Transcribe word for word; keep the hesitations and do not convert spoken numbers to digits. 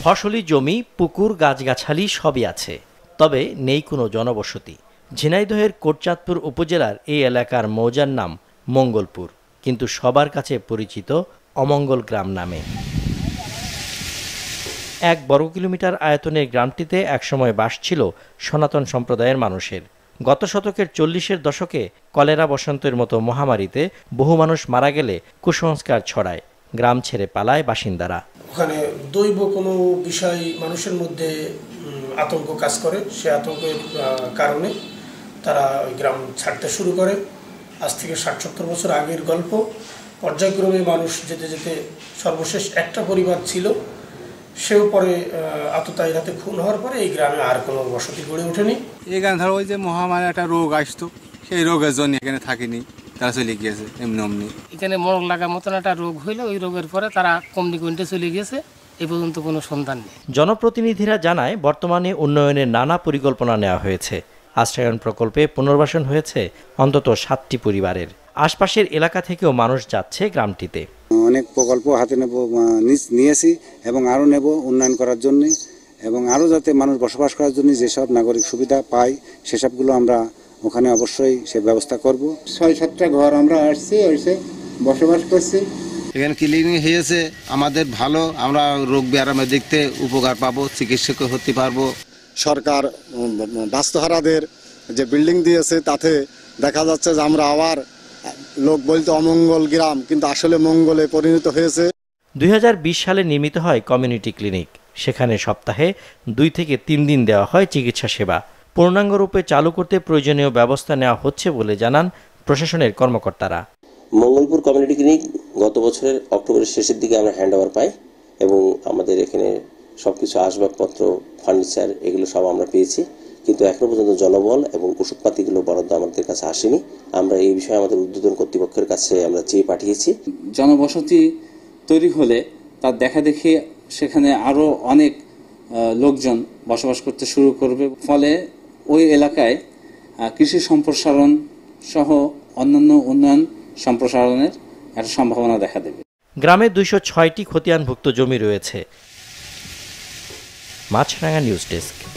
ফসলি জমি, পুকুর, গাছগাছালি সবই আছে, তবে নেই কোনো জনবসতি। ঝিনাইদহের কোটচাঁদপুর উপজেলার এই এলাকার মৌজার নাম মঙ্গলপুর, কিন্তু সবার কাছে পরিচিত অমঙ্গল গ্রাম নামে। এক বর্গ কিলোমিটার আয়তনের গ্রামটিতে একসময় বাস ছিল সনাতন সম্প্রদায়ের মানুষের। গত শতকের চল্লিশের দশকে কলেরা বসন্তের মতো মহামারীতে বহু মানুষ মারা গেলে কুসংস্কার ছড়ায়, গ্রাম ছেড়ে পালায় বাসিন্দারা। ওখানে দৈব কোনো বিষয় মানুষের মধ্যে আতঙ্ক কাজ করে, সে আতঙ্কের কারণে তারা ওই গ্রাম ছাড়তে শুরু করে। আজ থেকে ষাট সত্তর বছর আগের গল্প। পর্যায়ক্রমে মানুষ যেতে যেতে সর্বশেষ একটা পরিবার ছিল, সেও পরে আততায়ীর হাতে খুন হওয়ার পরে এই গ্রামে আর কোনো বসতি গড়ে ওঠেনি। এখানে ধরো ওই যে মহামারী একটা রোগ আসতো, সেই রোগের জন্য এখানে থাকিনি, তারা চলে গিয়েছে এমনি অমনি। এখানে মরণ লাগার মতন একটা রোগ হইলো, ওই রোগের পরে তারা কমনি কমতে চলে গিয়েছে, এ পর্যন্ত কোনো সন্ধান নেই। জনপ্রতিনিধিরা জানায় বর্তমানে উন্নয়নের নানা পরিকল্পনা নেওয়া হয়েছে। আশ্রয়ন প্রকল্পে পুনর্বাসন হয়েছে অন্তত সাতটি পরিবারের। আশপাশের এলাকা থেকেও মানুষ যাচ্ছে গ্রামটিতে। অনেক প্রকল্প হাতে নেব নিয়েছি এবং আরও নেব উন্নয়ন করার জন্য, এবং আরও যাতে মানুষ বসবাস করার জন্য যেসব নাগরিক সুবিধা পায় সেসবগুলো আমরা ওখানে অবশ্যই সে ব্যবস্থা করব। ছয় সাতটা ঘর আমরা আসছি, এসে বসবাস করছি। এখানে ক্লিনিক হয়েছে আমাদের ভালো, আমরা রোগ ব্যায়ামে দেখতে উপকার পাবো, চিকিৎসক হতে পারবো। সরকার বাস্তুহারাদের যে বিল্ডিং দিয়েছে তাতে দেখা যাচ্ছে যে আমরা আবার লোক বলতে অমঙ্গল গ্রাম, কিন্তু আসলে মঙ্গলে পরিণত হয়েছে। দুই হাজার বিশ সালে নির্মিত হয় কমিউনিটি ক্লিনিক। সেখানে সপ্তাহে দুই থেকে তিন দিন দেওয়া হয় চিকিৎসা সেবা। পূর্ণাঙ্গ রূপে চালু করতে প্রয়োজনীয় ব্যবস্থা নেওয়া হচ্ছে বলে জানান প্রশাসনের কর্মকর্তারা। মঙ্গলপুর কমিউনিটি ক্লিনিক গত বছরের অক্টোবরের শেষের দিকে আমরা হ্যান্ড ওভার পাই, এবং আমাদের এখানে সবকিছু আসবাবপত্র, ফার্নিচার এগুলো সব আমরা পেয়েছি, কিন্তু এখনো পর্যন্ত জনবল এবং ওষুধপাতিগুলো বরাদ্দ আমাদের কাছে আসেনি। আমরা এই বিষয়ে আমাদের ঊর্ধ্বতন কর্তৃপক্ষের কাছে আমরা চেয়ে পাঠিয়েছি। জনবসতি তৈরি হলে তার দেখা দেখি সেখানে আরও অনেক লোকজন বসবাস করতে শুরু করবে, ফলে ওই এলাকায় কৃষি সম্প্রসারণ সহ অন্যান্য উন্নয়ন সম্প্রসারণের একটা সম্ভাবনা দেখা দেবে। গ্রামে দুইশো ছয়টি খতিয়ানভুক্ত জমি রয়েছে। Maasranga news desk.